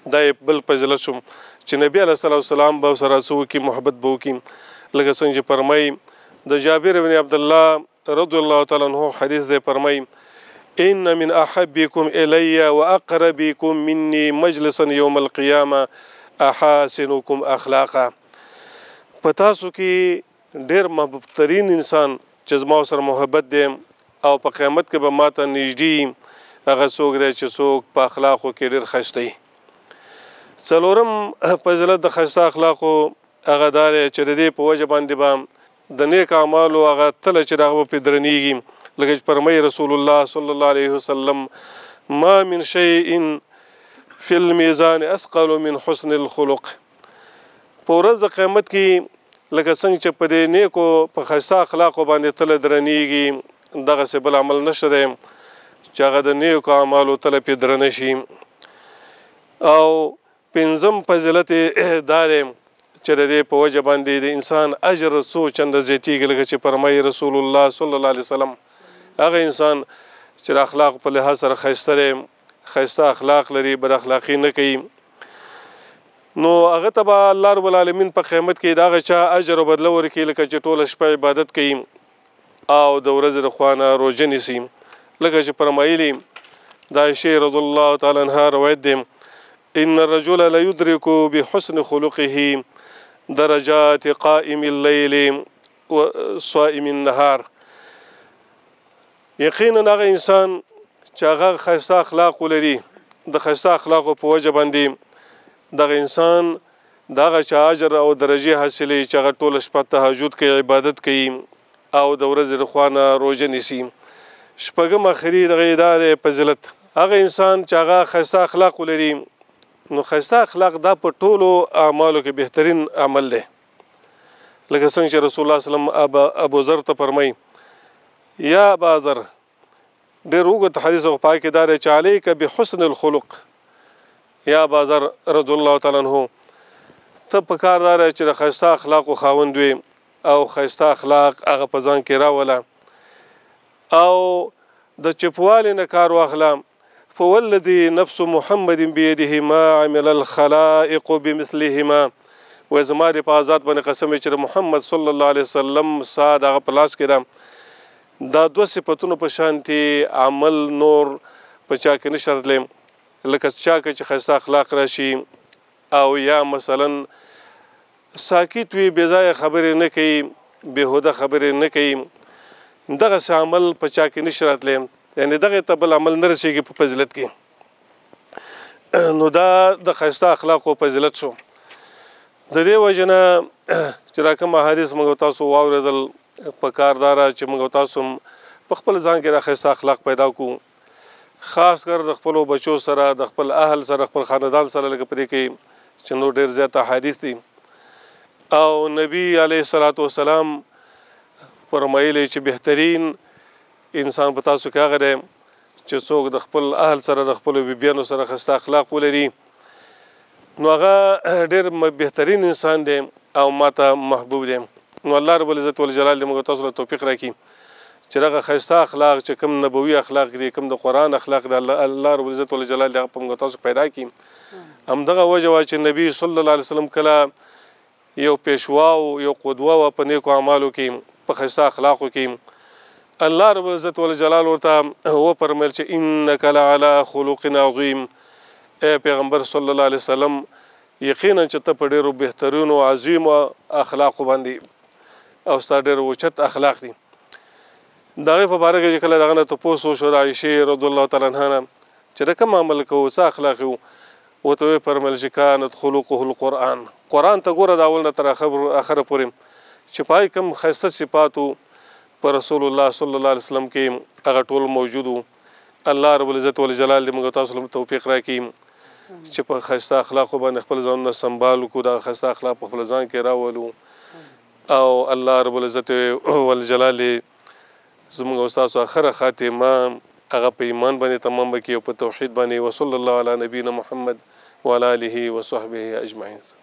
دا یې بل فضیلت شو چې نبي علیه الصلاة والسلام به سره څه وکړي محبت به وکړي لکه څنګه چې فرمایي د جابر بن عبدالله رضی الله تعالی عنه حدیث دی فرمایي ان من احبکم الی واقربکم مني مجلسا یوم القیامه احاسنکم اخلاقا په تاسو کې ډېر محبوب ترین انسان چې زما سره محبت دی او په قیامت کې به ماته نږدې هغه څوک دی چې څوک په اخلاقو کې ډېر ښایسته وي څلورم فضیلت د ښایسته اخلاقو هغه دا دی چې د دې په وجه باندې به د نیک اعمالو هغه تله چې د هغه به پرې درنیږي لکه چې فرمایي رسول الله صلی الله علیه وسلم ما من شیء فی المیزان اثقل من حسن الخلق په ورځ د قیامت کې لکه څنګه چې په دې نیکو په ښایسته اخلاقو باندې تله درنیږي دغسې بل عمل نشته دی چې هغه د نیکو اعمالو تله پرې درنه شي او پنځم فضیلت یې دا دی چې د دې په وجه باندې د انسان اجر څو چنده زیاتېږي لکه چې فرمایي رسول الله صلی الله علیه وسلم هغه انسان چې د اخلاقو په لحاظ سره ښایسته دی ښایسته اخلاق لري بد اخلاقي نه کوي نو هغه ته به الله رب العالمین په قیامت کې د هغه چا اجر او بدله ورکړي لکه چې ټوله شپه عبادت کوي او د ورځې د خوا نه روژه نیسي لکه چې فرمایلي د عایشې رضی الله تعالی عنها روایت دی ان الرجل لیدرک بحسن خلقه درجات قائم الليل وصائم النهار یقینا هغه انسان چې هغه ښایسته اخلاق ولري د ښایسته اخلاقو په وجه باندې دغه انسان دغه چې اجر او درجې حاصلوي چې هغه ټوله شپه تهجد کوي عبادت کوي او د ورځې د خوا نه روژه نیسي شپږم اخري دغه دا دی فضیلت هغه انسان چې هغه ښایسته اخلاق ولري نو ښایسته اخلاق دا په ټولو اعمالو کې بهترین عمل دی لکه څنګه چې رسول الله صلی الله علیه وسلم ابو ذر ته فرمایي یا ابا ذر ډېر اوږد حدیث او پای کې دا دی چې علیک بحسن الخلق یا ابا ذر رضی الله تعالی عنه ته په کار دا دی چې د ښایسته اخلاقو خاوند وي او ښایسته اخلاق هغه په ځان کې راوله او د چپوالي نه کار واخله فوالذي نفس محمد بيده ما عمل الخلائق بمثلهما و زما د په ذات باندې قسم چې محمد صلی الله علیه وسلم ساد هغه په لاس کې دا دوه صفتونو په شانتي عمل نور په چا کې نشته راتلی لکه چا کې چې ښایسته اخلاق راشي او یا مثلا ساکت وي بې ځایه خبرې نه کوي بېهوده خبرې نه کوي دغسې عمل په چا کې نشي راتلی یعنې دغې ته بل عمل نه رسېږي په فضیلت کې نو دا د ښایسته اخلاقو فضیلت شو د دې وجې نه چې را کوم حدیث موږ تاسو واورېدل په کار دا چې موږ تاسو په خپل ځان کې را ښایسته اخلاق پیدا کړو خاص کر د خپلو بچو سره د خپل اهل سره خپل خاندان سره لکه پرې کې چې نور ډېر زیات احادیث دي او نبی علیه الصلاة والسلام فرمایلی چې بهترین انسان په تاسو کې هغه دی چې څوک د خپل اهل سره د خپلو بیبیانو سره ښایسته اخلاق ولري نو هغه ډېر بهترین انسان دی او ماته محبوب دی نو الله رب العزت والجلال دې موږ تاسو له توفیق راکړي چې دغه ښایسته اخلاق چې کوم نبوي اخلاق دي کوم د قرآن اخلاق دی الله رب العزت والجلال دې په موږ تاسو پیدا کړي همدغه وجه وه چې نبي صلی الله علیه وسلم کله یو پیشوا او یو قدوه وه په نیکو اعمالو کې په ښایسته اخلاقو کې الله رب العزت والجلال ورته وفرمیل چې انک لعلی خلق عظیم ای پیغمبر صلی الله علیه وسلم یقینا چې ته په ډېرو بهترینو عظیمو اخلاقو باندې او ستا ډېر اوچت اخلاق دي د هغې په باره کې چې کله د هغه نه تپوس وشو د عایشې رضی الله تعالی عنها نه چې د کوم عمل کوو څه اخلاق یو ورته وفرمیل چې کانت خلقه القرآن قرآن ته ګوره د اول نه تر اخره پورې چې په هغې کوم ښایسته صفاتو په رسول الله صلی الله علیه وسلم کې هغه ټول موجود وو الله رب العزت والجلال دې موږ تاسو له توفیق راکړي چې په ښایسته اخلاقو باندې خپل ځانونه سنبال کړو دغه ښایسته اخلاق په خپل ځان کې راولو او الله رب العزت والجلال زموږ او ستاسو اخره خاتمه هغه په ایمان باندې تمام وکړي او په توحید باندې وصلی الله علی نبینا محمد وعلى آله وصحبه اجمعین